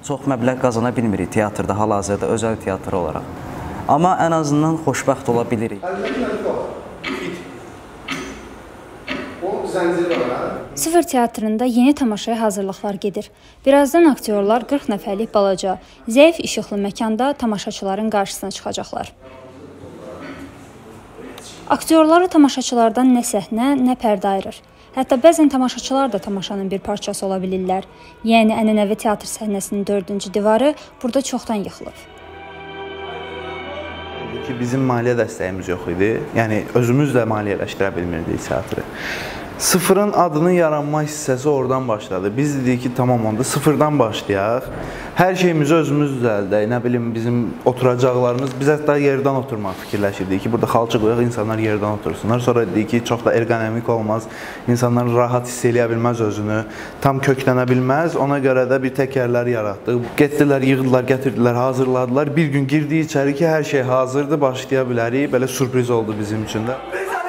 çox məbləğ qazana bilmirik teatrda, hal-hazırda özəl teatr olaraq. Amma ən azından xoşbəxt ola bilirik. Sıfır teatrında yeni tamaşaya hazırlıqlar gedir. Birazdan aktyorlar 40 nəfərlik balaca, zəif işıqlı məkanda tamaşaçıların qarşısına çıxacaqlar. Aktyorları tamaşaçılardan nə səhnə, nə pərdə ayırır. Hətta bəzən tamaşaçılar da tamaşanın bir parçası ola bilirlər. Yəni, ənənəvi teatr səhnəsinin 4-cü divarı burada çoxdan yıxılıb. Bizim maliyyə dəstəyimiz yox idi. Yəni, özümüz də maliyyələşdirə bilmirdik teatrı. Sıfırın adının yaranma hissəsi oradan başladı. Biz dedik ki, tamam onda sıfırdan başlayaq. Hər şeyimizi özümüz düzəldək. Nə bilim, bizim oturacaqlarımız, biz hətta yerdən oturmaq fikirləşirdik ki, burada xalça qoyaq, insanlar yerdən otursunlar. Sonra dedik ki, çox da ergonomik olmaz. İnsanlar rahat hiss eləyə bilməz özünü, tam köklənə bilməz. Ona görə də bir təkərlər yaratdıq. Getdilər, yığdılar, gətirdilər, hazırladılar. Bir gün girdik içəri ki, hər şey hazırdır, başlaya bilərik. Belə sürpriz oldu bizim üçün də.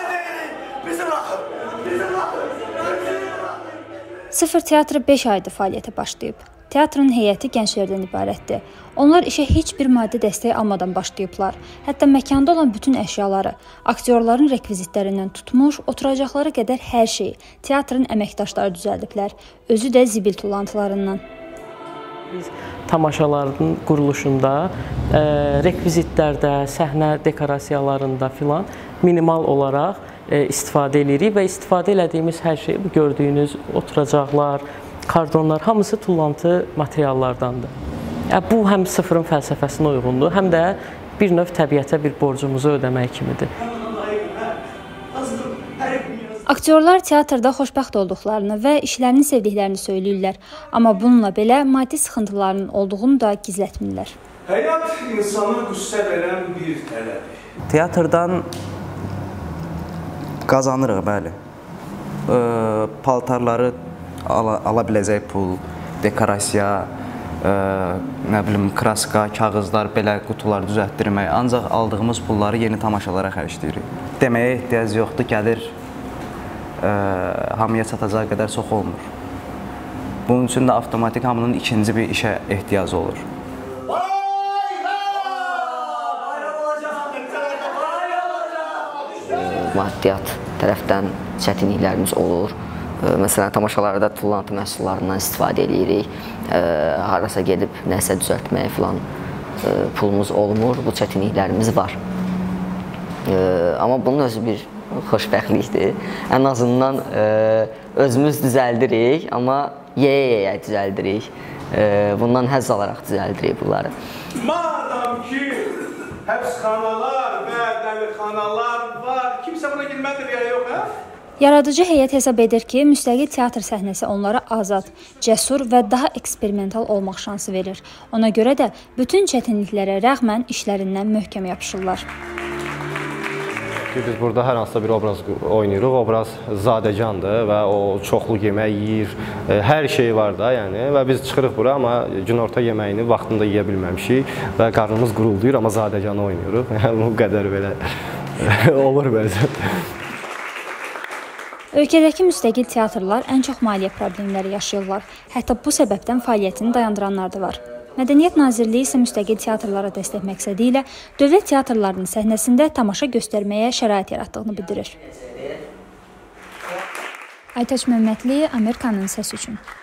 Sıfır teatrı 5 aydır fəaliyyətə başlayıb. Teatrın heyəti gənclərdən ibarətdir. Onlar işə heç bir maddi dəstək almadan başlayıblar. Hətta məkanda olan bütün əşyaları, aktyorların rekvizitlərindən tutmuş, oturacaqlara qədər hər şeyi teatrın əməkdaşları düzəldiblər. Özü də zibil tullantılarından. Biz tamaşaların quruluşunda, rekvizitlərdə, səhnə dekorasiyalarında filan minimal olaraq istifadə edirik və istifadə elədiyimiz hər şey, bu gördüyünüz oturacaqlar, kardonlar, hamısı tullantı materiallardandır. Bu həm sıfırın fəlsəfəsinə uyğundur, həm də bir növ təbiətə bir borcumuzu ödəmək kimidir. Aktyorlar teatrda xoşbəxt olduqlarını və işlərini sevdiklərini söyləyirlər. Amma bununla belə maddi sıxıntılarının olduğunu da gizlətmirlər. Həyat insana qüssə verən bir tələb. Teatrdan qazanırıq, bəli. Paltarları ala biləcək pul, dekorasiya, nə bilim, kraska, kağızlar, belə qutular düzəltdirmək. Ancaq aldığımız pulları yeni tamaşalara xərcləyirik. Deməyə ehtiyac yoxdur, gəlir hamıya çatacağı qədər çox olmur. Bunun üçün də avtomatik hamının ikinci bir işə ehtiyacı olur. Maddiyyat tərəfdən çətinliklərimiz olur. Məsələn, tamaşalarda tullantı məhsullarından istifadə edirik. Harasa gedib nəsə düzəltməyə filan pulumuz olmur. Bu çətinliklərimiz var. Amma bunun özü bir xoşbəxtlikdir. Ən azından özümüz düzəldirik, amma yeyə düzəldirik. Bundan həzz alaraq düzəldirik bunları. Madam ki, həbsxanalar və dəmirxanalar var, kimsə buna girmədir ya yox, hə? Yaradıcı heyət hesab edir ki, müstəqil teatr səhnəsi onlara azad, cəsur və daha eksperimental olmaq şansı verir. Ona görə də bütün çətinliklərə rəğmən işlərindən möhkəm yapışırlar. Biz burada hər hansısa bir obraz oynayırıq, obraz zadəcandır və o çoxlu yemək yeyir, hər şey var da, yəni və biz çıxırıq bura, amma günorta yeməyini vaxtında yeyə bilməmişik və qarnımız qurulduyur, amma zadəcanı oynayırıq. Yəni bu qədər belə olur bəzən. Ölkədəki müstəqil teatrlar ən çox maliyyə problemləri yaşayırlar. Hətta bu səbəbdən fəaliyyətini dayandıranlar da var. Mədəniyyət Nazirliyi isə müstəqil teatrlara dəstək məqsədi ilə dövlət teatrlarının səhnəsində tamaşa göstərməyə şərait yaratdığını bildirir. Aytaç Məmmədli, Amerikanın səsi üçün.